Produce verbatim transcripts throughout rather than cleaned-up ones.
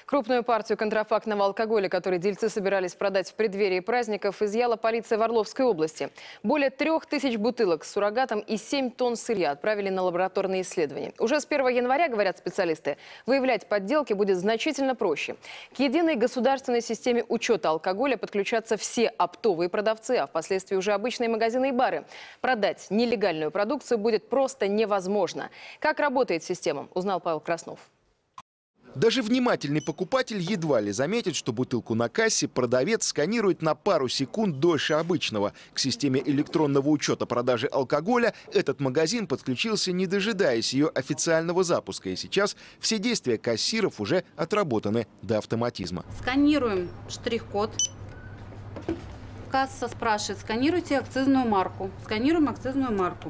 Крупную партию контрафактного алкоголя, который дельцы собирались продать в преддверии праздников, изъяла полиция в Орловской области. Более трех тысяч бутылок с суррогатом и семь тонн сырья отправили на лабораторные исследования. Уже с первого января, говорят специалисты, выявлять подделки будет значительно проще. К единой государственной системе учета алкоголя подключатся все оптовые продавцы, а впоследствии уже обычные магазины и бары. Продать нелегальную продукцию будет просто невозможно. Как работает система, узнал Павел Краснов. Даже внимательный покупатель едва ли заметит, что бутылку на кассе продавец сканирует на пару секунд дольше обычного. К системе электронного учета продажи алкоголя этот магазин подключился, не дожидаясь ее официального запуска. И сейчас все действия кассиров уже отработаны до автоматизма. Сканируем штрих-код. Касса спрашивает: сканируйте акцизную марку. Сканируем акцизную марку.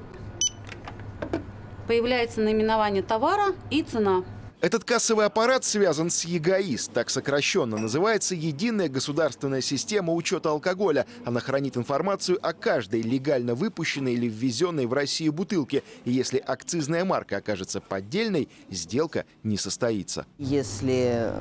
Появляется наименование товара и цена. Этот кассовый аппарат связан с ЕГАИС, так сокращенно называется Единая государственная система учета алкоголя. Она хранит информацию о каждой легально выпущенной или ввезенной в Россию бутылке. И если акцизная марка окажется поддельной, сделка не состоится. Если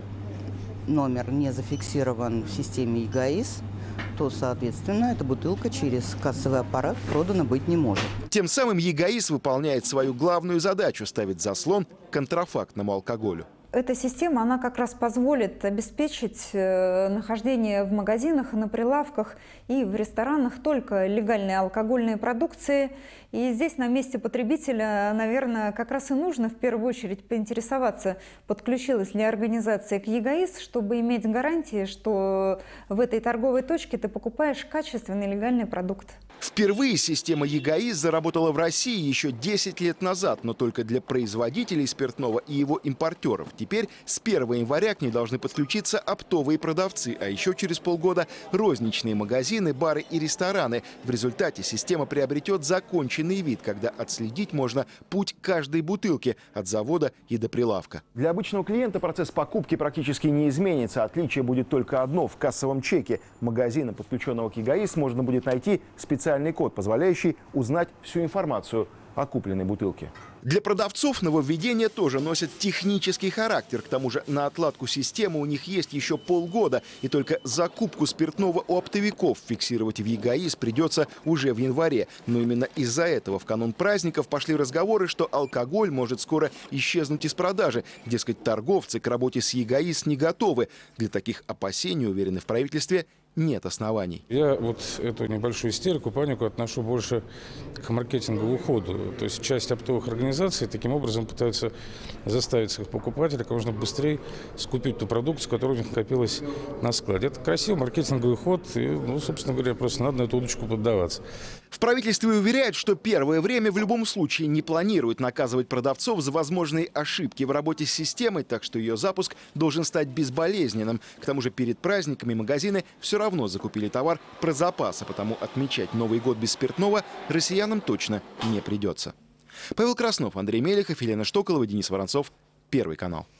номер не зафиксирован в системе ЕГАИС, то, соответственно, эта бутылка через кассовый аппарат продана быть не может. Тем самым ЕГАИС выполняет свою главную задачу – ставить заслон контрафактному алкоголю. Эта система, она как раз позволит обеспечить нахождение в магазинах, на прилавках и в ресторанах только легальной алкогольной продукции. И здесь на месте потребителя, наверное, как раз и нужно в первую очередь поинтересоваться, подключилась ли организация к ЕГАИС, чтобы иметь гарантии, что в этой торговой точке ты покупаешь качественный легальный продукт. Впервые система ЕГАИС заработала в России еще десять лет назад, но только для производителей спиртного и его импортеров. Теперь с первого января к ней должны подключиться оптовые продавцы, а еще через полгода розничные магазины, бары и рестораны. В результате система приобретет законченный вид, когда отследить можно путь каждой бутылки от завода и до прилавка. Для обычного клиента процесс покупки практически не изменится. Отличие будет только одно: в кассовом чеке магазина, подключенного к ЕГАИС, можно будет найти специальный код, позволяющий узнать всю информацию о купленной бутылке. Для продавцов нововведения тоже носят технический характер. К тому же на отладку системы у них есть еще полгода. И только закупку спиртного у оптовиков фиксировать в ЕГАИС придется уже в январе. Но именно из-за этого в канун праздников пошли разговоры, что алкоголь может скоро исчезнуть из продажи. Дескать, торговцы к работе с ЕГАИС не готовы. Для таких опасений, уверены в правительстве, нет оснований. Я вот эту небольшую истерику, панику отношу больше к маркетинговому ходу. То есть часть оптовых организаций таким образом пытаются заставить своих покупателей как можно быстрее скупить ту продукцию, которая у них накопилась на складе. Это красивый маркетинговый ход, и, ну, собственно говоря, просто надо на эту удочку поддаваться. В правительстве уверяют, что первое время в любом случае не планируют наказывать продавцов за возможные ошибки в работе с системой, так что ее запуск должен стать безболезненным. К тому же перед праздниками магазины все равно закупили товар про запас, а потому отмечать Новый год без спиртного россиянам точно не придется. Павел Краснов, Андрей Мелехов, Елена Штоколова, Денис Воронцов. Первый канал.